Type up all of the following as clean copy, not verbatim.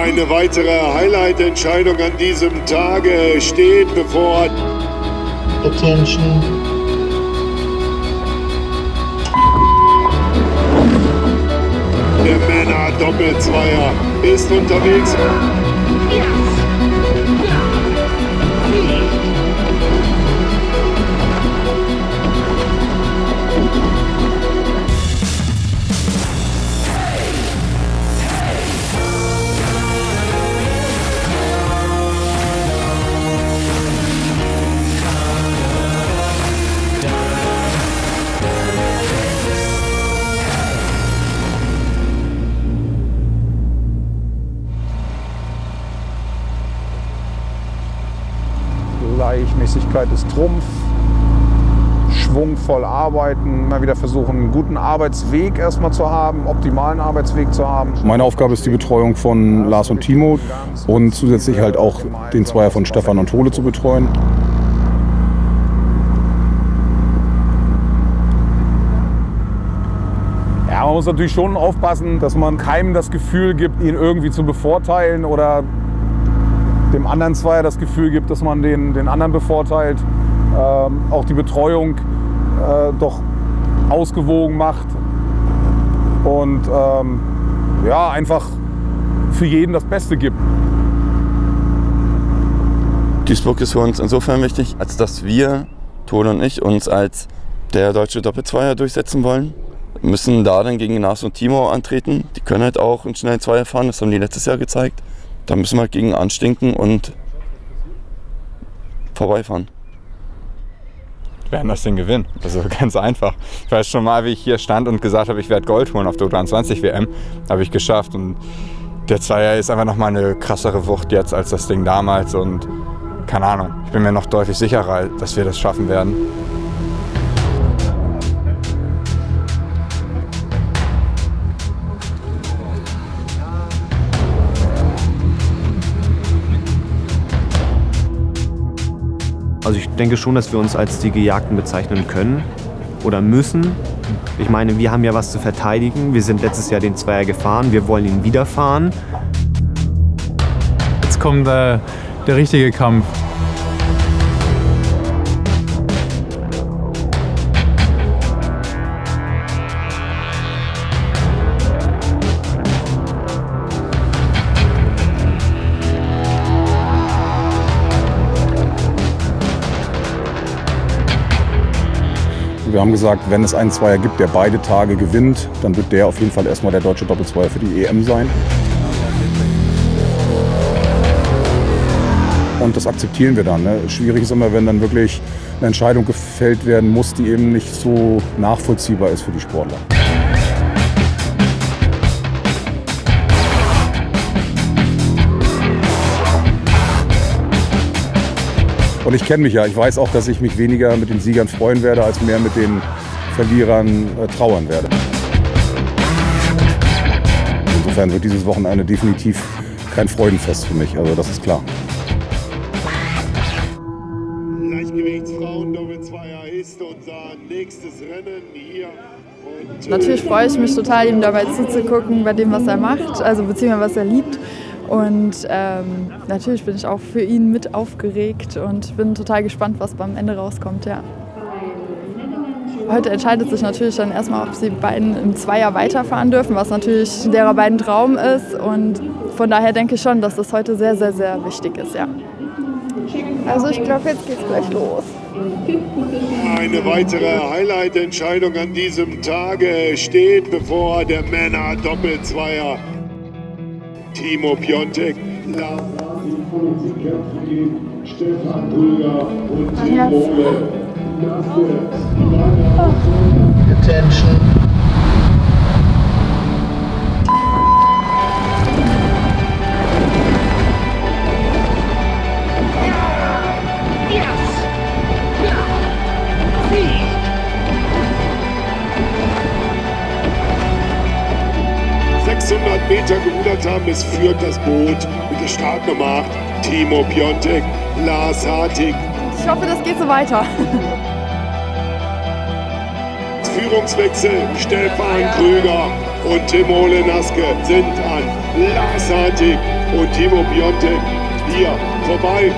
Eine weitere Highlight-Entscheidung an diesem Tage steht bevor. Attention. Der Männer-Doppelzweier ist unterwegs. Gleichmäßigkeit ist Trumpf, schwungvoll arbeiten, immer wieder versuchen, einen guten Arbeitsweg erstmal zu haben, optimalen Arbeitsweg zu haben. Meine Aufgabe ist die Betreuung von Lars und Timo und zusätzlich halt auch den Zweier von Stefan und Ole zu betreuen. Ja, man muss natürlich schon aufpassen, dass man keinem das Gefühl gibt, ihn irgendwie zu bevorteilen oder dem anderen Zweier das Gefühl gibt, dass man den anderen bevorteilt. Auch die Betreuung doch ausgewogen macht und ja, einfach für jeden das Beste gibt. Duisburg ist für uns insofern wichtig, als dass wir, Tole und ich, uns als der deutsche Doppelzweier durchsetzen wollen. Wir müssen da dann gegen Lars und Timo antreten. Die können halt auch einen schnellen Zweier fahren, das haben die letztes Jahr gezeigt. Da müssen wir halt gegen anstinken und vorbeifahren. Wir werden das Ding gewinnen. Also ganz einfach. Ich weiß schon mal, wie ich hier stand und gesagt habe, ich werde Gold holen auf der U23 WM. Habe ich geschafft. Und der Zweier ist einfach nochmal eine krassere Wucht jetzt als das Ding damals. Und keine Ahnung, ich bin mir noch deutlich sicherer, dass wir das schaffen werden. Also ich denke schon, dass wir uns als die Gejagten bezeichnen können oder müssen. Ich meine, wir haben ja was zu verteidigen. Wir sind letztes Jahr den Zweier gefahren, wir wollen ihn wieder fahren. Jetzt kommt der richtige Kampf. Wir haben gesagt, wenn es einen Zweier gibt, der beide Tage gewinnt, dann wird der auf jeden Fall erstmal der deutsche Doppelzweier für die EM sein. Und das akzeptieren wir dann. Ne? Schwierig ist immer, wenn dann wirklich eine Entscheidung gefällt werden muss, die eben nicht so nachvollziehbar ist für die Sportler. Und ich kenne mich ja, ich weiß auch, dass ich mich weniger mit den Siegern freuen werde, als mehr mit den Verlierern trauern werde. Insofern wird dieses Wochenende definitiv kein Freudenfest für mich, also das ist klar. Leichtgewichtsfrauen Doppelzweier ist unser nächstes Rennen hier. Und, natürlich freue ich mich total, ihm dabei zuzugucken, bei dem, was er macht, also beziehungsweise was er liebt. Und natürlich bin ich auch für ihn mit aufgeregt und bin total gespannt, was beim Ende rauskommt. Ja. Heute entscheidet sich natürlich dann erstmal, ob sie beiden im Zweier weiterfahren dürfen, was natürlich derer beiden Traum ist. Und von daher denke ich schon, dass das heute sehr, sehr, sehr wichtig ist. Ja. Also ich glaube, jetzt geht's gleich los. Eine weitere Highlight-Entscheidung an diesem Tage steht bevor. Der Männer-Doppelzweier. Timo Piontek, Stefan Brüger und Timo Ole. Attention. Meter gerudert haben, es führt das Boot mit der Startnummer 8, Timo Piontek, Lars Hartig. Ich hoffe, das geht so weiter. Führungswechsel. Stefan Krüger und Timo-Ole Naske sind an Lars Hartig und Timo Piontek hier vorbei.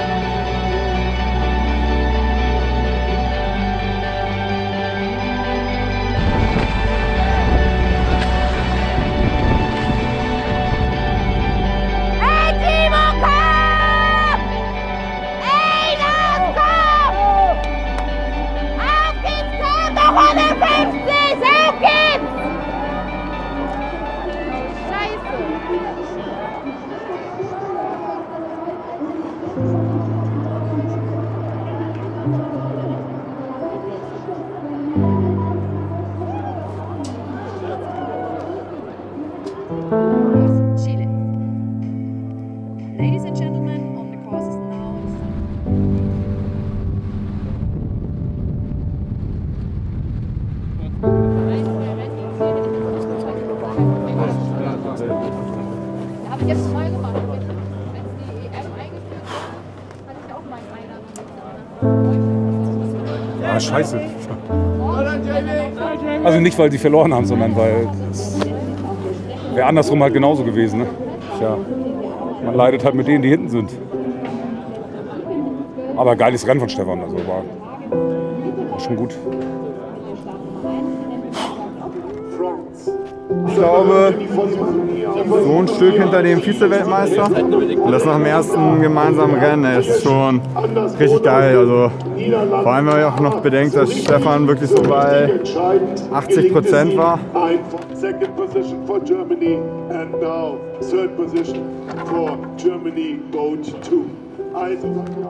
Ah, scheiße. Also nicht, weil sie verloren haben, sondern weil es wäre andersrum halt genauso gewesen. Ne? Tja, man leidet halt mit denen, die hinten sind. Aber geiles Rennen von Stefan, also war schon gut. Ich glaube, so ein Stück hinter dem Vize-Weltmeister. Und das nach dem ersten gemeinsamen Rennen, das ist schon richtig geil. Also, vor allem, wenn man auch noch bedenkt, dass Stefan wirklich so bei 80% war. Second position for Germany and now third position for Germany Boat 2. Also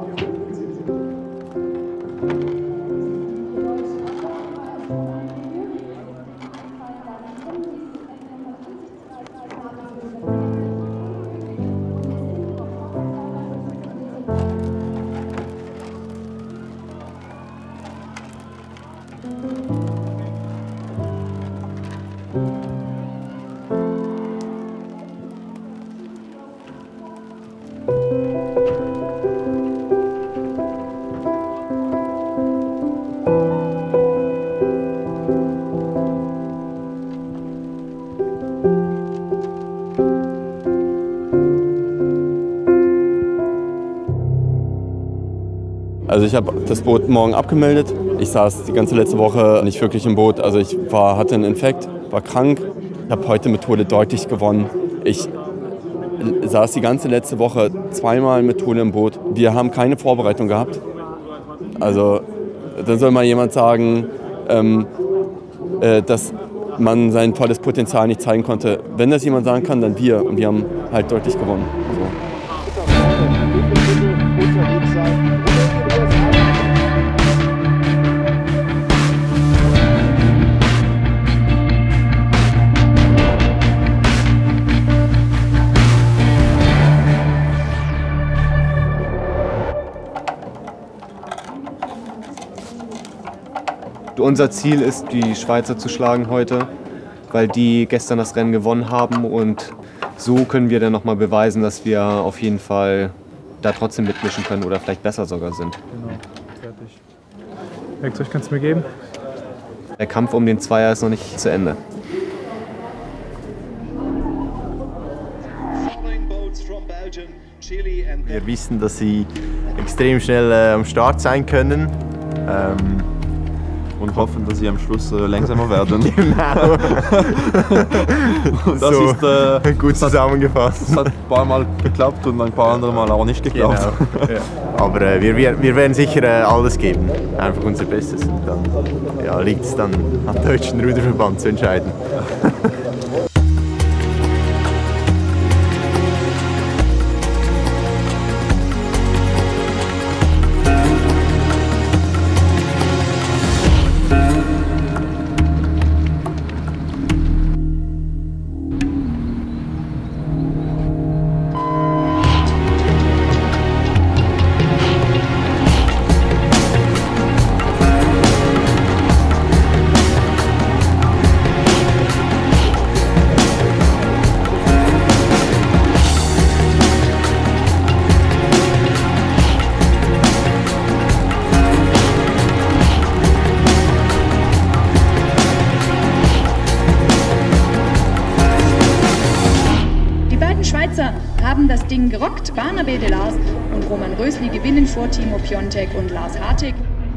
Also ich habe das Boot morgen abgemeldet. Ich saß die ganze letzte Woche nicht wirklich im Boot. Also ich hatte einen Infekt, war krank. Ich habe heute mit Tole deutlich gewonnen. Ich saß die ganze letzte Woche zweimal mit Tole im Boot. Wir haben keine Vorbereitung gehabt. Also dann soll mal jemand sagen, dass man sein volles Potenzial nicht zeigen konnte. Wenn das jemand sagen kann, dann wir. Und wir haben halt deutlich gewonnen. So. Unser Ziel ist, die Schweizer zu schlagen heute, weil die gestern das Rennen gewonnen haben und so können wir dann nochmal beweisen, dass wir auf jeden Fall da trotzdem mitmischen können oder vielleicht besser sogar sind. Genau, fertig. Werkzeug kannst du mir geben? Der Kampf um den Zweier ist noch nicht zu Ende. Wir wissen, dass sie extrem schnell am Start sein können. Und hoffen, dass sie am Schluss langsamer werden. Genau. Das so, ist gut zusammengefasst. Das hat ein paar Mal geklappt und ein paar andere Mal auch nicht geklappt. Genau. Ja. Aber wir werden sicher alles geben. Einfach unser Bestes. Und dann liegt es dann am Deutschen Ruderverband zu entscheiden. Ding gerockt. Barnabé de Laas und Roman Rösli gewinnen vor Timo Piontek und Lars Hartig.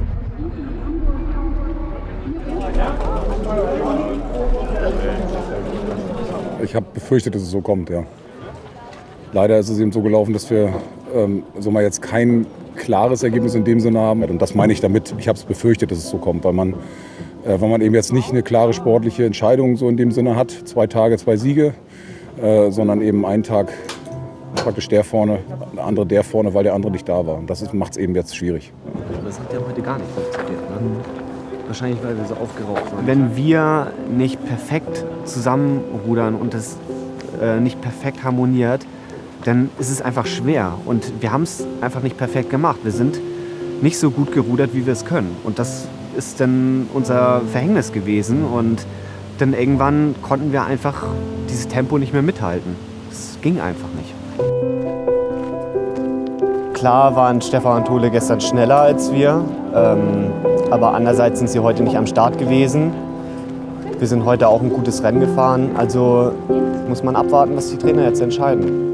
Ich habe befürchtet, dass es so kommt, ja. Leider ist es eben so gelaufen, dass wir so mal jetzt kein klares Ergebnis in dem Sinne haben. Und das meine ich damit, ich habe es befürchtet, dass es so kommt, weil man eben jetzt nicht eine klare sportliche Entscheidung so in dem Sinne hat, 2 Tage, 2 Siege, sondern eben einen Tag praktisch der vorne, der andere der vorne, weil der andere nicht da war. Und das macht es eben jetzt schwierig. Das hat ja heute gar nicht funktioniert, ne? Wahrscheinlich, weil wir so aufgeraucht waren. Wenn wir nicht perfekt zusammenrudern und das nicht perfekt harmoniert, dann ist es einfach schwer. Und wir haben es einfach nicht perfekt gemacht. Wir sind nicht so gut gerudert, wie wir es können. Und das ist dann unser Verhängnis gewesen. Und dann irgendwann konnten wir einfach dieses Tempo nicht mehr mithalten. Es ging einfach nicht. Klar waren Stefan und Tole gestern schneller als wir. Aber andererseits sind sie heute nicht am Start gewesen. Wir sind heute auch ein gutes Rennen gefahren. Also muss man abwarten, was die Trainer jetzt entscheiden.